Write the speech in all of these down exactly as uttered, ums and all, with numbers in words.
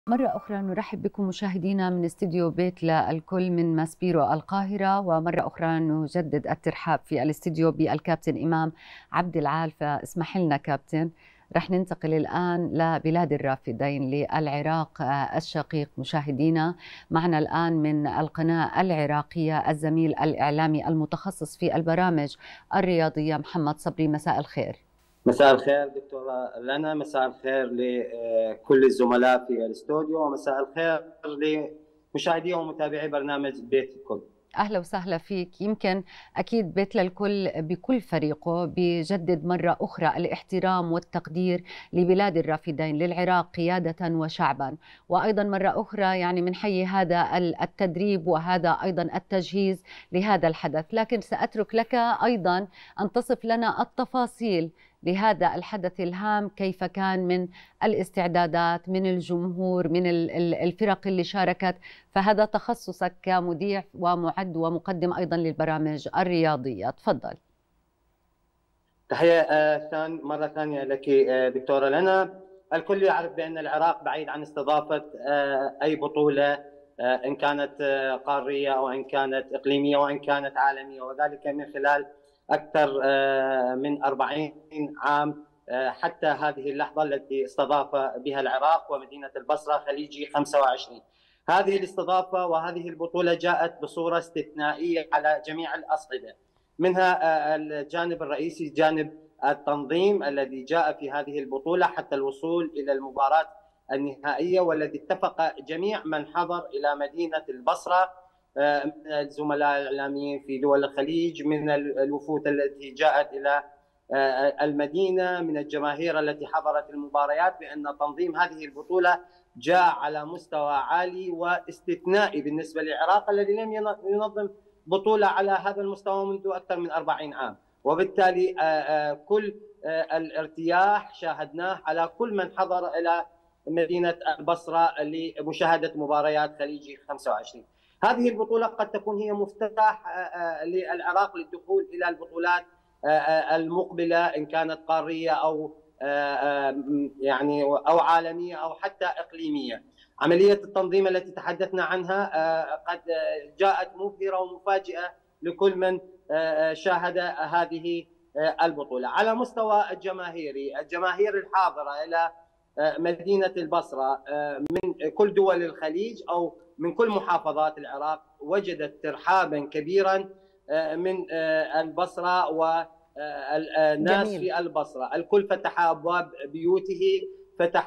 مرة أخرى نرحب بكم مشاهدينا من استديو بيت للكل من ماسبيرو القاهرة، ومرة أخرى نجدد الترحاب في الاستديو بالكابتن إمام عبد العال. فاسمح لنا كابتن، رح ننتقل الآن لبلاد الرافدين للعراق الشقيق. مشاهدينا، معنا الآن من القناة العراقية الزميل الإعلامي المتخصص في البرامج الرياضية محمد صبري. مساء الخير. مساء الخير دكتورة لنا، مساء الخير لكل الزملاء في الاستوديو، ومساء الخير لمشاهدي ومتابعي برنامج بيت الكل. أهلا وسهلا فيك. يمكن أكيد بيت للكل بكل فريقه بيجدد مرة أخرى الاحترام والتقدير لبلاد الرافدين، للعراق قيادة وشعبا، وأيضا مرة أخرى يعني بنحيي هذا التدريب وهذا أيضا التجهيز لهذا الحدث. لكن سأترك لك أيضا أن تصف لنا التفاصيل لهذا الحدث الهام، كيف كان من الاستعدادات، من الجمهور، من الفرق اللي شاركت، فهذا تخصصك كمذيع ومعد ومقدم أيضا للبرامج الرياضية. تفضل. تحية مرة ثانية لك دكتورة لنا. الكل يعرف بأن العراق بعيد عن استضافة أي بطولة، إن كانت قارية أو إن كانت إقليمية وإن كانت عالمية، وذلك من خلال أكثر من أربعين عام حتى هذه اللحظة التي استضاف بها العراق ومدينة البصرة خليجي خمسة وعشرين. هذه الاستضافة وهذه البطولة جاءت بصورة استثنائية على جميع الأصعدة، منها الجانب الرئيسي جانب التنظيم الذي جاء في هذه البطولة حتى الوصول إلى المباراة النهائية، والذي اتفق جميع من حضر إلى مدينة البصرة من الزملاء الإعلاميين في دول الخليج، من الوفود التي جاءت إلى المدينة، من الجماهير التي حضرت المباريات، بأن تنظيم هذه البطولة جاء على مستوى عالي واستثنائي بالنسبة للعراق الذي لم ينظم بطولة على هذا المستوى منذ أكثر من أربعين عام. وبالتالي كل الارتياح شاهدناه على كل من حضر إلى مدينة البصرة لمشاهدة مباريات خليجي خمسة وعشرين. هذه البطولة قد تكون هي مفتاح للعراق للدخول إلى البطولات المقبلة، إن كانت قارية أو يعني أو عالمية أو حتى إقليمية. عملية التنظيم التي تحدثنا عنها قد جاءت مبهرة ومفاجئة لكل من شاهد هذه البطولة. على مستوى الجماهيري، الجماهير الحاضرة إلى مدينة البصرة من كل دول الخليج أو من كل محافظات العراق وجدت ترحابا كبيرا من البصرة والناس جميل. في البصرة الكل فتح أبواب بيوته، فتح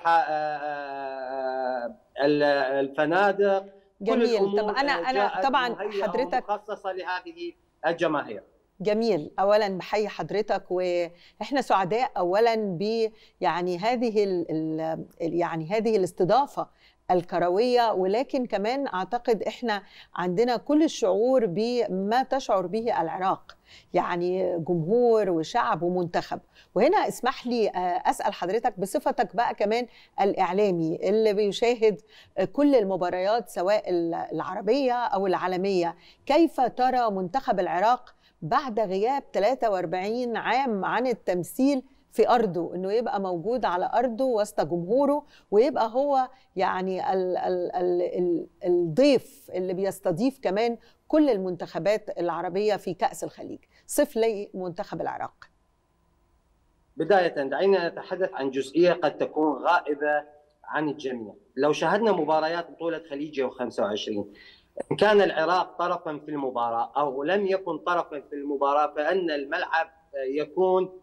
الفنادق. جميل. طب أنا أنا طبعا حضرتك مخصصة لهذه الجماهير. جميل. اولا بحيي حضرتك، واحنا سعداء اولا ب يعني هذه ال يعني هذه الاستضافه الكرويه، ولكن كمان اعتقد احنا عندنا كل الشعور بما تشعر به العراق، يعني جمهور وشعب ومنتخب. وهنا اسمح لي اسال حضرتك بصفتك بقى كمان الاعلامي اللي بيشاهد كل المباريات سواء العربيه او العالميه، كيف ترى منتخب العراق بعد غياب ثلاثة وأربعين عام عن التمثيل في أرضه، إنه يبقى موجود على أرضه وسط جمهوره، ويبقى هو يعني ال ال ال ال الضيف اللي بيستضيف كمان كل المنتخبات العربية في كأس الخليج؟ صف لي منتخب العراق. بداية دعينا نتحدث عن جزئية قد تكون غائبة عن الجميع. لو شاهدنا مباريات بطولة خليجي خمسة وعشرين، إن كان العراق طرفا في المباراة أو لم يكن طرفا في المباراة، فإن الملعب يكون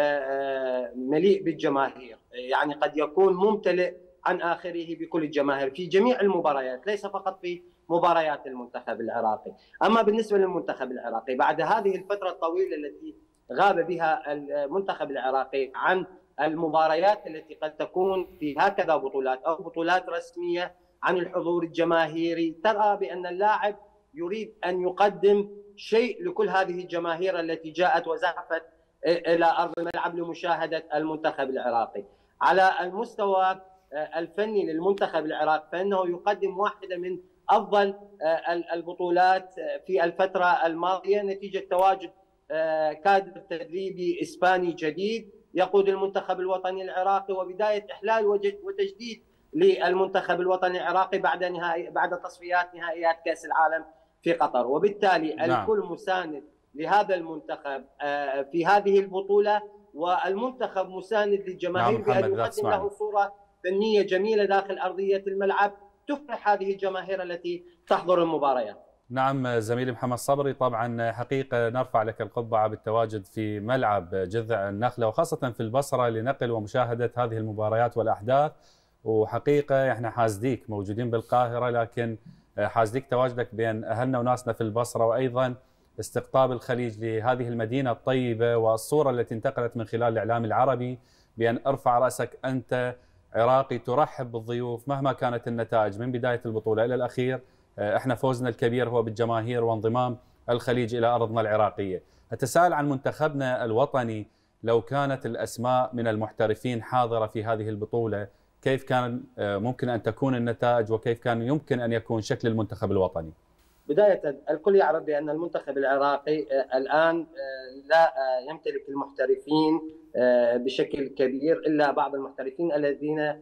مليء بالجماهير، يعني قد يكون ممتلئ عن آخره بكل الجماهير في جميع المباريات، ليس فقط في مباريات المنتخب العراقي. أما بالنسبة للمنتخب العراقي بعد هذه الفترة الطويلة التي غاب بها المنتخب العراقي عن المباريات التي قد تكون في هكذا بطولات أو بطولات رسمية، عن الحضور الجماهيري، ترى بأن اللاعب يريد أن يقدم شيء لكل هذه الجماهير التي جاءت وزحفت إلى أرض الملعب لمشاهدة المنتخب العراقي. على المستوى الفني للمنتخب العراقي فإنه يقدم واحدة من أفضل البطولات في الفترة الماضية، نتيجة تواجد كادر تدريبي إسباني جديد يقود المنتخب الوطني العراقي، وبداية إحلال وتجديد للمنتخب الوطني العراقي بعد نهائي بعد تصفيات نهائيات كأس العالم في قطر، وبالتالي نعم. الكل مساند لهذا المنتخب في هذه البطولة، والمنتخب مساند للجماهير بأن يقدم له صورة فنية جميلة داخل أرضية الملعب تفرح هذه الجماهير التي تحضر المباريات. نعم زميلي محمد صبري، طبعا حقيقة نرفع لك القبعة بالتواجد في ملعب جذع النخلة وخاصة في البصرة لنقل ومشاهدة هذه المباريات والأحداث، وحقيقة احنا حاسديك موجودين بالقاهرة، لكن حاسديك تواجدك بين أهلنا وناسنا في البصرة، وأيضا استقطاب الخليج لهذه المدينة الطيبة والصورة التي انتقلت من خلال الإعلام العربي بأن ارفع رأسك أنت عراقي ترحب بالضيوف مهما كانت النتائج من بداية البطولة إلى الأخير. احنا فوزنا الكبير هو بالجماهير وانضمام الخليج إلى أرضنا العراقية. أتساءل عن منتخبنا الوطني، لو كانت الأسماء من المحترفين حاضرة في هذه البطولة كيف كان ممكن أن تكون النتائج وكيف كان يمكن أن يكون شكل المنتخب الوطني؟ بداية الكل يعرف بأن المنتخب العراقي الآن لا يمتلك المحترفين بشكل كبير إلا بعض المحترفين الذين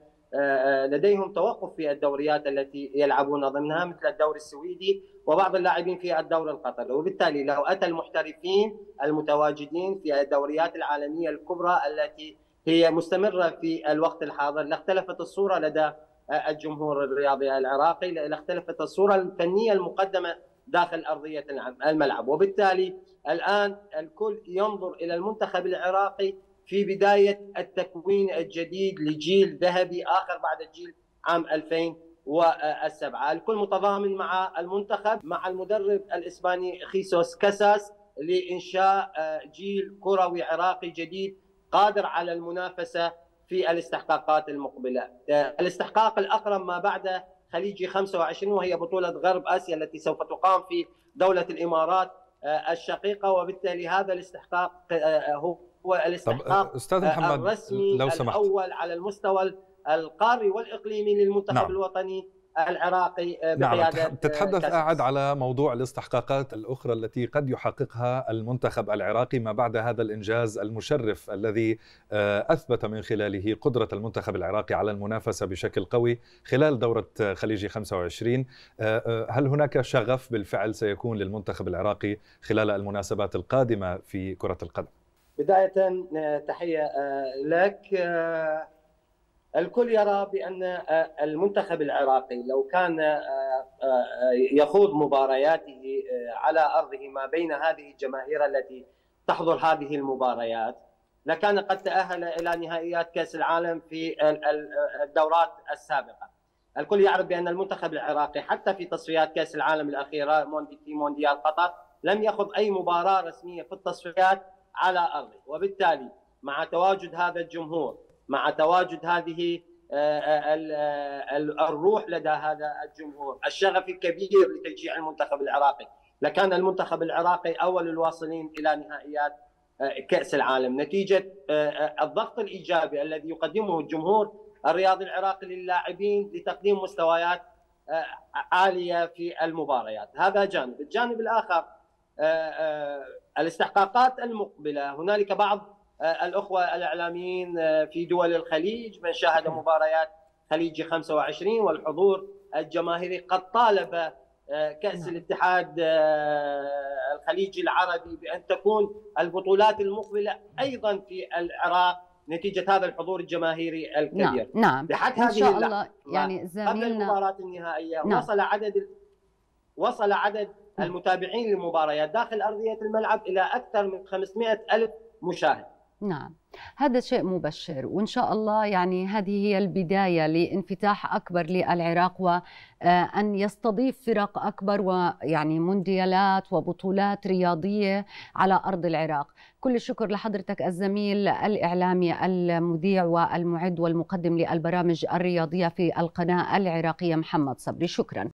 لديهم توقف في الدوريات التي يلعبون ضمنها مثل الدوري السويدي وبعض اللاعبين في الدوري القطري، وبالتالي لو أتى المحترفين المتواجدين في الدوريات العالمية الكبرى التي هي مستمرة في الوقت الحاضر لاختلفت الصورة لدى الجمهور الرياضي العراقي، لاختلفت الصورة الفنية المقدمة داخل أرضية الملعب، وبالتالي الآن الكل ينظر إلى المنتخب العراقي في بداية التكوين الجديد لجيل ذهبي آخر بعد الجيل عام ألفين وسبعة. الكل متضامن مع المنتخب مع المدرب الإسباني خيسوس كاساس لإنشاء جيل كروي عراقي جديد قادر على المنافسة في الاستحقاقات المقبلة. الاستحقاق الأقرب ما بعد خليجي خمسة وعشرين وهي بطولة غرب آسيا التي سوف تقام في دولة الإمارات الشقيقة، وبالتالي هذا الاستحقاق هو هو الاستحقاق أستاذ محمد الرسمي لو سمحت. الأول على المستوى القاري والإقليمي للمنتخب نعم. الوطني العراقي بقيادة نعم. تتحدث قاعد على موضوع الاستحقاقات الأخرى التي قد يحققها المنتخب العراقي ما بعد هذا الإنجاز المشرف الذي أثبت من خلاله قدرة المنتخب العراقي على المنافسة بشكل قوي خلال دورة خليجي خمسة وعشرين. هل هناك شغف بالفعل سيكون للمنتخب العراقي خلال المناسبات القادمة في كرة القدم؟ بداية تحية لك. الكل يرى بأن المنتخب العراقي لو كان يخوض مبارياته على أرضه ما بين هذه الجماهير التي تحضر هذه المباريات لكان قد تأهل إلى نهائيات كأس العالم في الدورات السابقة. الكل يعرف بأن المنتخب العراقي حتى في تصفيات كأس العالم الأخيرة في مونديال قطر لم يخوض أي مباراة رسمية في التصفيات على أرضه، وبالتالي مع تواجد هذا الجمهور مع تواجد هذه الروح لدى هذا الجمهور الشغف الكبير لتشجيع المنتخب العراقي لكان المنتخب العراقي أول الواصلين إلى نهائيات كأس العالم نتيجة الضغط الإيجابي الذي يقدمه الجمهور الرياضي العراقي للاعبين لتقديم مستويات عالية في المباريات. هذا جانب. الجانب الآخر الاستحقاقات المقبلة، هنالك بعض الأخوة الإعلاميين في دول الخليج من شاهد مباريات خليجي خمسة وعشرين والحضور الجماهيري قد طالب كأس الاتحاد الخليجي العربي بأن تكون البطولات المقبلة أيضا في العراق نتيجة هذا الحضور الجماهيري الكبير. نعم, نعم. لحد إن شاء هذه الله يعني زميلنا قبل المباراة النهائية نعم. وصل عدد وصل عدد نعم. المتابعين للمباريات داخل أرضية الملعب إلى أكثر من خمسمائة ألف مشاهد. نعم، هذا شيء مبشر، وإن شاء الله يعني هذه هي البداية لانفتاح أكبر للعراق وأن يستضيف فرق أكبر ويعني مونديالات وبطولات رياضية على أرض العراق. كل الشكر لحضرتك الزميل الإعلامي المذيع والمعد والمقدم للبرامج الرياضية في القناة العراقية محمد صبري، شكرا.